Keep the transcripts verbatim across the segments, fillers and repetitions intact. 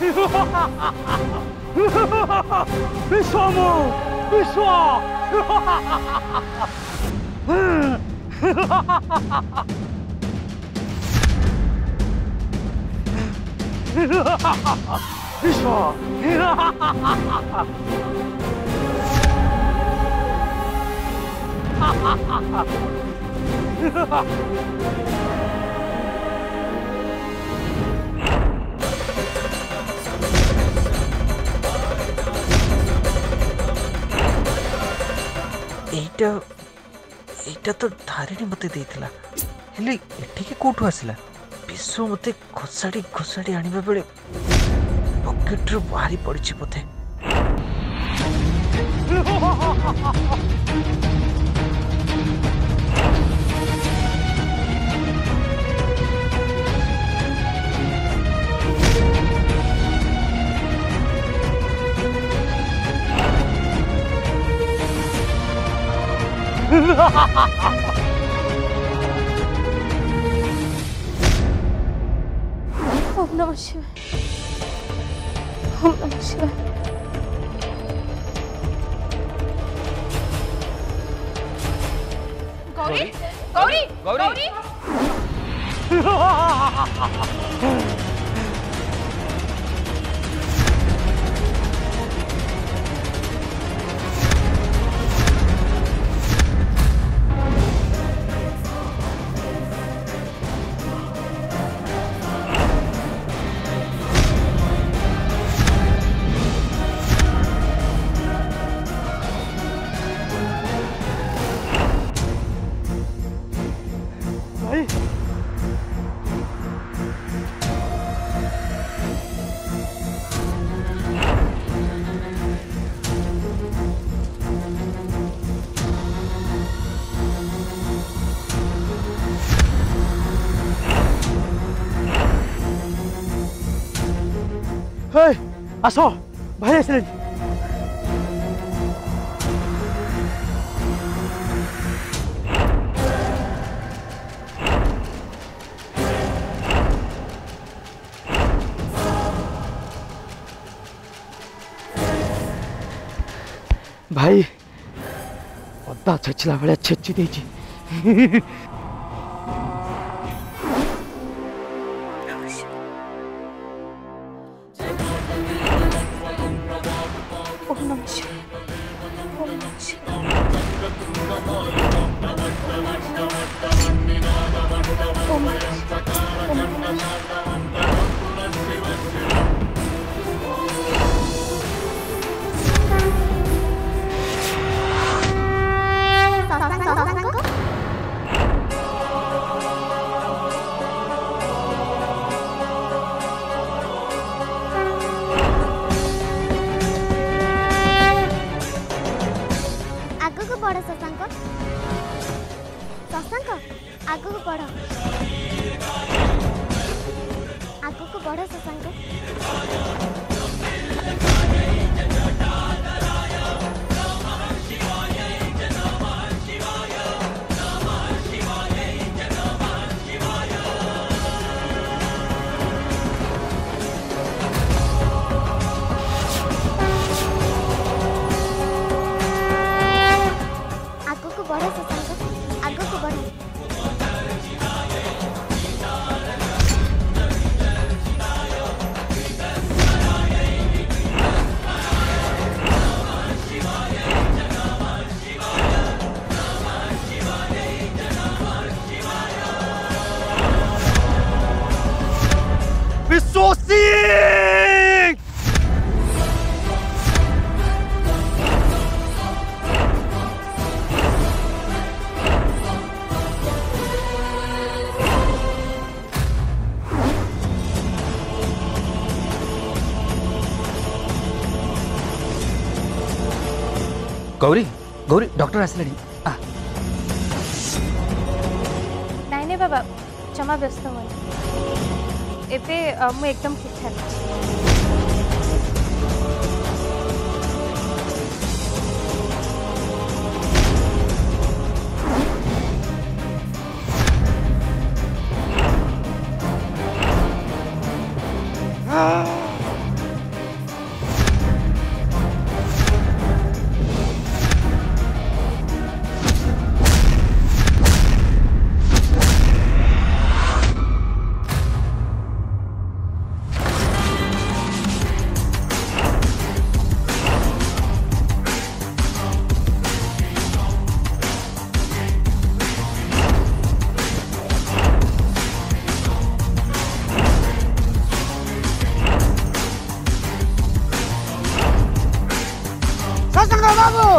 विश्वामो विश्वा विश्वा एटा एटा तो धारिणी मते देइथिला हेले एठी के कोठु आसिला विश्व मते घोसाड़ी घोसाड़ी आनिबा बेले पॉकेट रो बाहरी पड़छि पथे ओम नमः शिवाय ओम नमः शिवाय गौरी गौरी गौरी आसो भाई आसिले भाई अदा छेचला भाया छेची देची गौरी गौरी डॉक्टर आसिले नहीं नहीं बाबा क्षमा व्यस्त मन एबे मु एकदम ठीक ठाक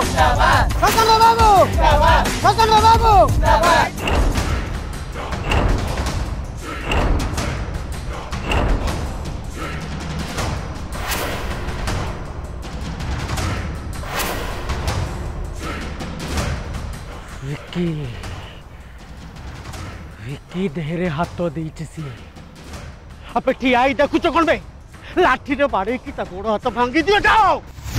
ससंक बाबू ससंक बाबू विक्की विक्की देहरे हाथ देछि सी अब ठिया आई देखुच कोन बे लाठी रे बाड़े की ता गोड़ हाथ भांगी दियो जाओ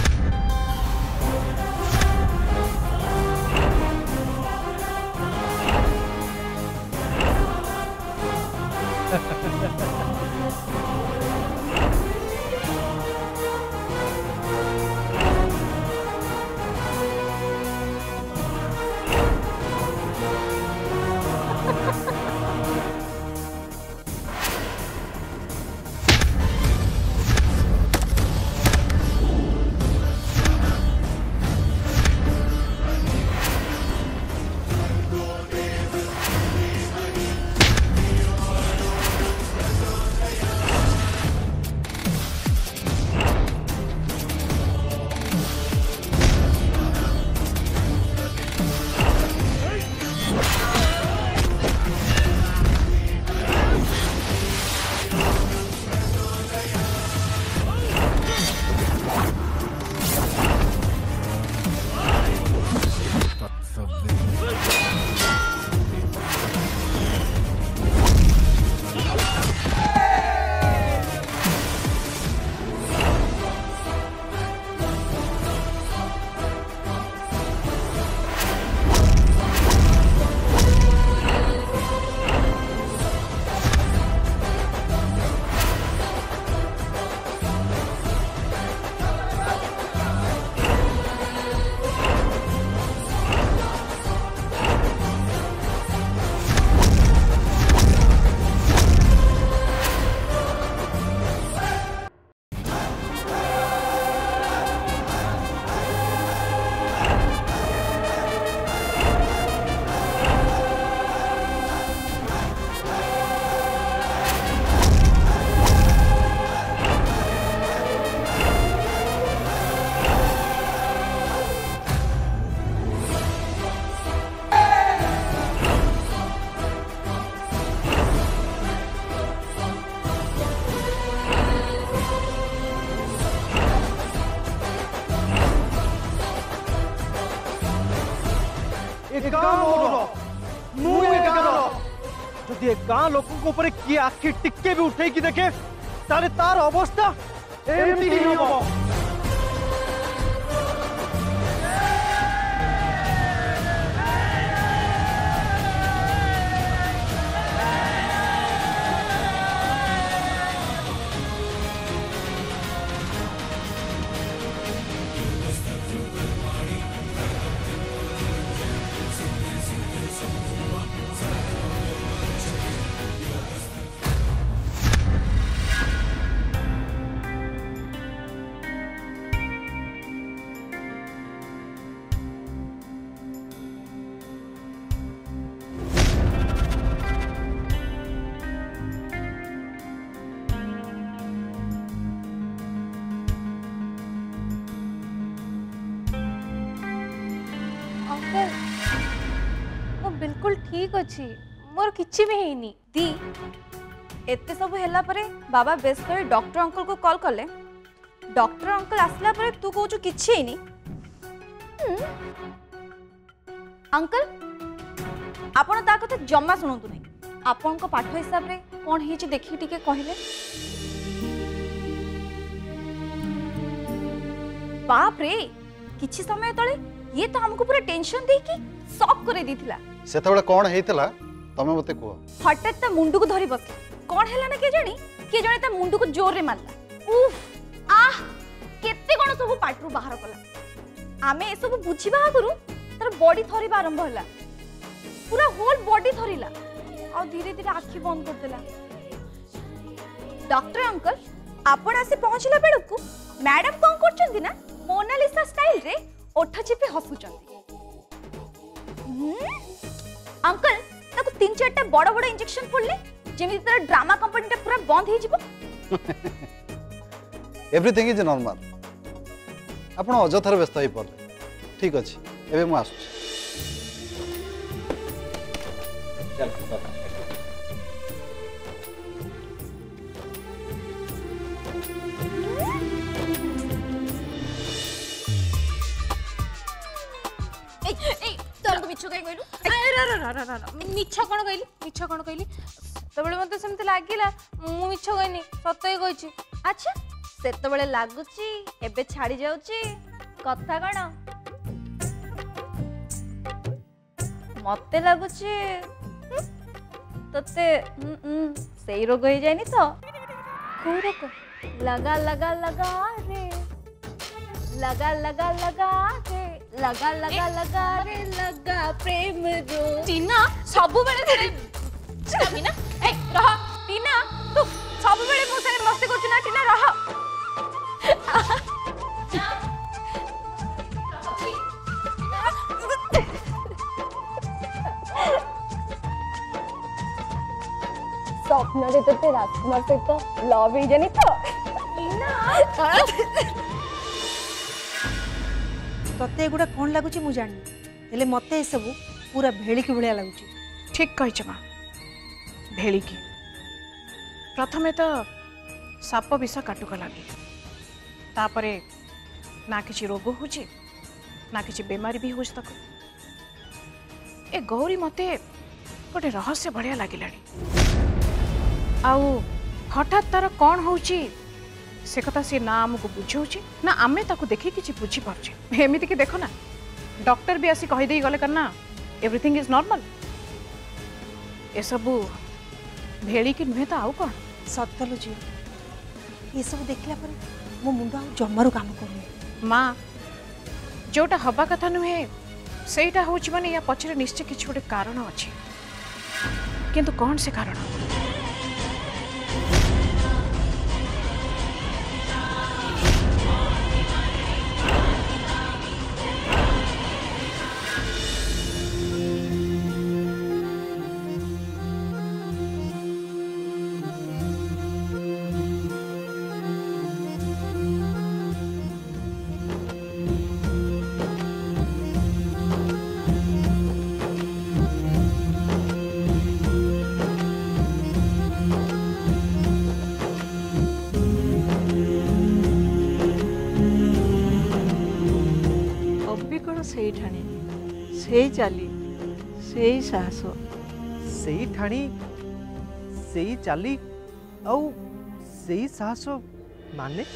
गाँ लोकों ऊपर किए आखि टिके भी उठे कि देखे तारे तार अवस्था एमती ही होबो। बिल्कुल ठीक अच्छी मोर किछि भी हेनी दी एते सब हैला परे बाबा बेस करे डॉक्टर अंकल को कॉल करले डॉक्टर अंकल आसला परे तू कहू किछि हेनी अंकल आपण ता कथा जम्मा सुनंतु नै आपण को पाठ हिसाब रे कोन हेछि देखि टिके कहिले बाप रे किछि समय तळे ये तो हमको पूरा टेंशन दे कि शॉक करे दिथिला सेतबेले कोन हेतिला तमे मते कहो हठात ता मुंडू को धरी बसले कोन हैला ना के जानी के जाने ता मुंडू को जोर रे मारला उफ आह केते कोन सब पाटरू बाहर कला आमे ए सब बुझिबा करू तार बॉडी थरीबा आरंभ होला पूरा होल बॉडी थरीला और धीरे धीरे आखि बंद कर देला डॉक्टर अंकल आपण आसे पहुंचला बेलकू मैडम कोन करचंदी ना मोनालिसा स्टाइल रे ओठा चिपे हसुचंदी अंकल ताको तीन चारटा बड़ बड़ इंजेक्शन पड़ले जेमि तर ड्रामा कंपनीटा पूरा बंद हे जिवो एवरीथिंग इज नॉर्मल आपण अजथर व्यस्त होई पड़ले ठीक अच्छे एवं मुझे आसूँ मिछ कहीं कहलु मिछ कौन कहली मिछ कौन कहली सेतबेले मते सेमते लागिला मु मिछ कहनी सत ही कहिछि अच्छा सेतबेले लागुची एबे छाड़ी जाउची कथा कण मते लागुची तते सेई रोग हो जायनी तो को रोग लगा लगा लगा रे लगा लगा लगा रे लगा लगा लगा रे लगा प्रेम रो टीना सब बेले तेरे टीना ए रह टीना तू सब बेले मो संगे मस्ती करछ ना टीना रह स्वप्न रे तो राजकुमार सहित लव ही जानी तो टीना तते गुड़ा कौन लगुच मु जानी हेले मते सब पूरा भेड़िकी भाया लगुच ठीक कही माँ भेड़िकी प्रथमे तो साप विष काटुक लगे तापरे ना किसी रोग हो ना किसी बेमारी भी हो ए गौरी मते गोटे रहस्य बढ़िया लगे आउ हठात तार कौन हो से कथा सी ना आमको बुझाऊँ ना आमे ताको देखी किसी बुझी पारे एमती कि देख ना डॉक्टर भी आसी कहीदे गले करना एवरीथिंग इज नॉर्मल ये सब भेड़ी की नुहे तो आउ कौन सतलो जी ये सब देखला पर मो मुंड आ जमारू काम करूनी माँ जोटा हवा कथा नुहे सेटा होची माने या पछरे निश्चय किछि गोटे कारण अछि किंतु कौन से कारण से ठाणी से चाली से साहस से ठाणी से चाली आउ से साहस माने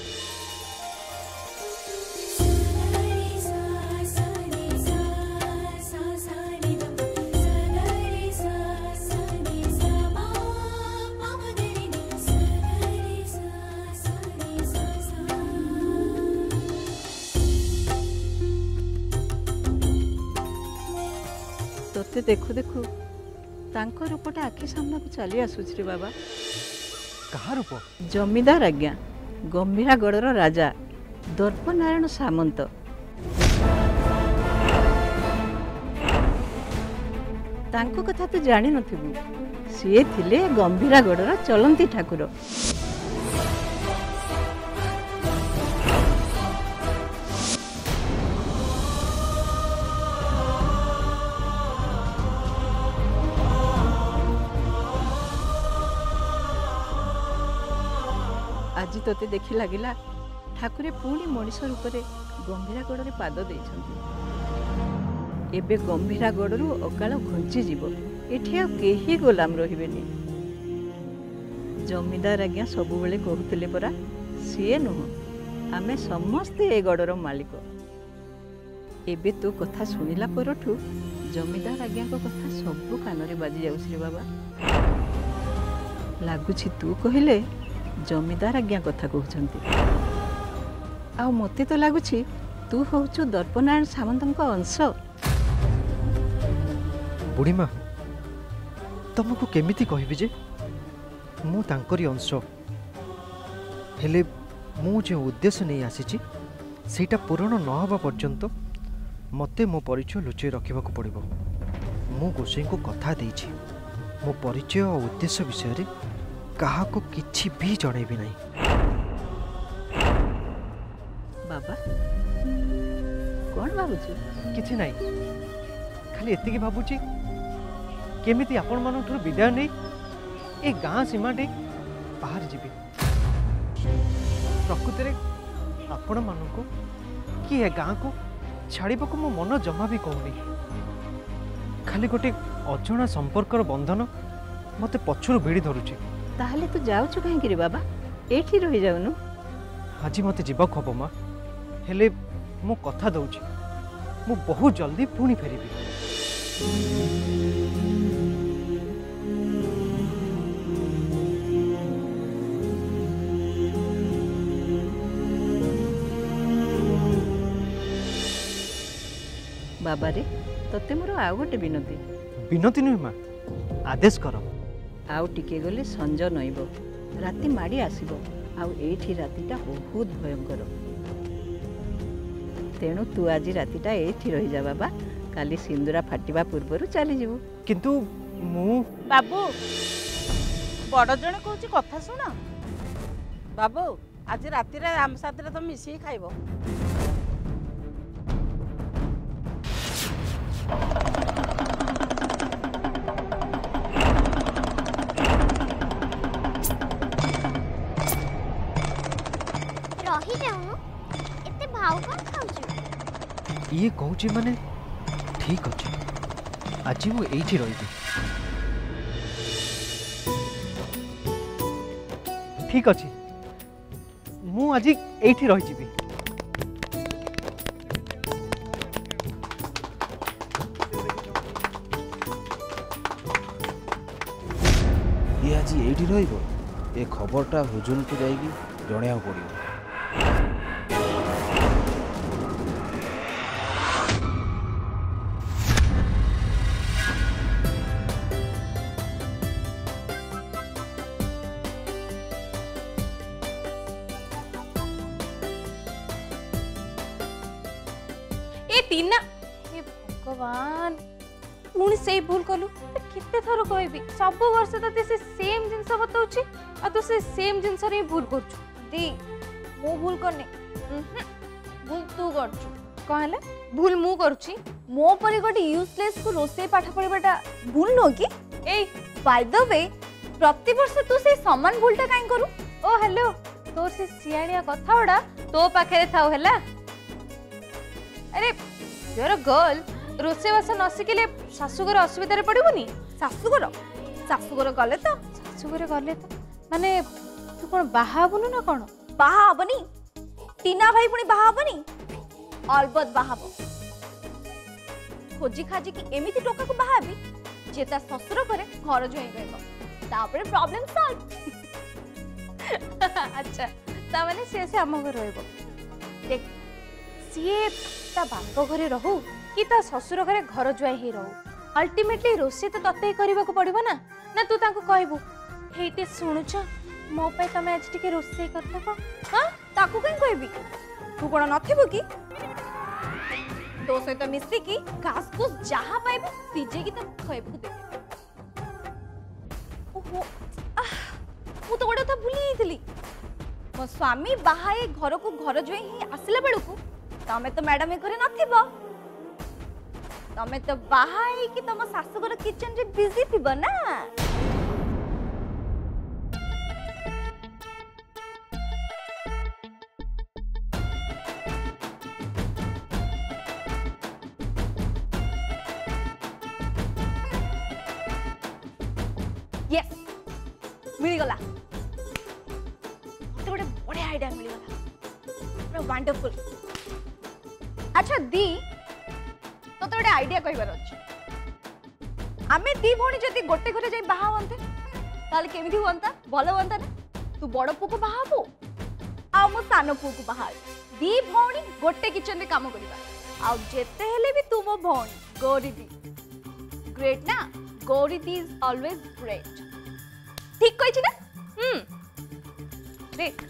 तोते देखु देखु तांको रूपटा आखि सामना को चली आसुछ रे बाबा कहा रूप जमीदार आज्ञा गंभीरागढ़ राजा दर्पनारायण सामंत तांको कथा तो जानी नथिबु सी थिले गंभीरागढ़ चलंती ठाकुर आज तोते देखि लागिला ठाकुरे पुणी मनीष रूप से गंभीरागढ़ में पाद देइछंती एबे गंभीरागढ़ रु अकाल घुंची जीव एठी आ केही गोलाम रहिबेनी जमीदार आज्ञा सब बेले कहूतिले परा सीए नुह आमे समस्ते ए गढ़र मालिक एबे तो कथा सुनिला परठु जमीदार आज्ञा को कथा सब कान रे बाजी जाउछ रे बाबा लागुछि तू कहिले जमीदार आज्ञा कथा कहते आ मते तो लगुच तू हूँ दर्पनारायण सामंत अंश बुढ़ीमा तुमको केमिति कहबी जे मु तांकरी अंश हेले मु जो उद्देश्य नहीं आसी सेटा पूरण न हवा पर्यंत मते मो परिचय लुचई रखा पड़ो मु गोसाई को कथा देछि मो परिचय और उद्देश्य विषय कहा को किछि भी जणेबी नहीं बाबा कौन भावुछु किछि नाही खाली एतिकी भाबुची केमिति आपण मानठुर विदाय नै ए गाँ सीमा दे बाहर जीवी प्रकृति रे आपण मानको कि ए गाँ को छाड़ीबा को मो मन जमा भी कहूनी खाली गोटे अजଣା संपर्कर बंधन मते पछुर भिड़ी धरुची ताहले तू जाउछु काहे रे बाबा एठी रहि जाउनु आज मते जीवक हबो माँ हेले मो कथा दउची मु बहुत जल्दी पुणी फेरिबी बाबा रे तते मोर आउ गोटे विनती विनती नुह माँ आदेश कर आउ टिके गले संज नईब राति माड़ी आसीबो आउ एठी रातिटा बहुत भयंकर तेणु तू आज रातिटा एठी रही जा बाबा काली सिंदूरा फाटिबा पूर्वरु चली जीवु किंतु मु बाबू बड़ जने कहूँ कथा शुण बाबू आज राति आम साथ तुम मिसिकी खाइब ये कहूँ माने ठीक अच्छे आज मु एठी रही ठीक अच्छे मु आज एठी रही जीवी ये आज एठी रहिबो ए खबरटा हुजून को जाइगी जणिया पड़ियो टीना हे भगवान पुणी से भूल कलु केते थर कहबी सब वर्ष तते से सेम जिंस बताउची आ तो से सेम जिंस रे भूल करछु दी मु भूल करने भूल तू करछु कहले भूल मु करछि मो परी गोटे यूजलेस को रोसे पाठ पढिबाटा भूल नो कि ए बाय द वे प्रति वर्ष तू से समान भूलटा काई करू ओ हेलो तोर से सियाणिया कथा उडा तो पाखरे थाउ हैला अरे you're a girl रोसे वासा न सिखिले सासुगर असुविधा रे पड़िबोनी सासुगर सासुगर गले तो सासुगर गले तो माने तू कोन बाहा हबनु ना कोन बाहा हबनी टीना भाई पुनी बाहा हबनी अलबत बाहा हबो खोजी खाजी कि एमिति टोका को बाहा हबी जे ता ससुर करे घर जोई रहबो तापरे प्रॉब्लम सॉल्व अच्छा ता माने से से हम घर रहबो देख सीए ता बाप घरे रहू कि ता ससुर घरे घर जुआई ही रहू अल्टीमेटली रोसे तो तते करबा को पड़िबो ना ना तू ताको कहबू हेते सुनुछ मो पे तमे आज टिके रोसे करथबो हां ताको कहीं कहबी तू कोन नथिबो कि तो सहित मिसी की घास फूस जहाँ पाइबे सीजे की तब खइबू दे ओहो मु तो गोटे था भूली थी मो स्वामी बाहाए घर को घर जो ही आसला बेलू को तमें तो मैडम घरे नथिबो तमें तो बाहाए कि तुम सासुगर किचन रे बिजी थिबो ना यस मिल गला तो गोटे बड़े आइडिया मिल गला वंडरफुल अच्छा दी तो तो गोटे आइडिया कहबार अछि आमे दी भणी जति गोटे घरे जाई बाहा होंते ताले केमिति होंता भलो होंता ना तू बड़ पुको बाहा हो आ मो सानो पुको बाहा दी भणी गोटे किचन रे काम करिबा आ जेते हेले भी तू मो भणी गौरी दी ग्रेट ना गौरी दी इज ऑलवेज ग्रेट ठीक कहि छी ना हम देख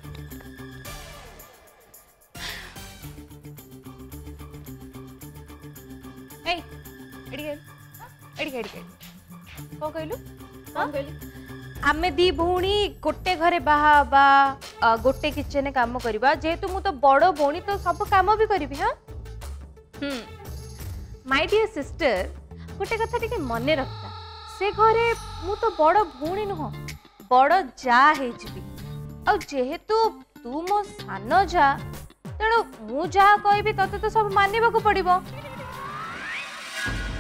ए एडी गेल एडी गेल को कहलु कोन कहली आमे दी भौणी गोटे घरे बाहा बा गोटे किचन काम करबा जेहेतु मु तो बड़ भौणी तो सब काम भी करबी हां माय डियर सिस्टर गोटे कथा टिके मने रखता से घरे मु तो बड़ भूणी नुह बड़ जा हेजिबी आ जेहेतु तू मो सान जा तेणु मु जहा कहबी तते तो सब मानिबा को पड़िबो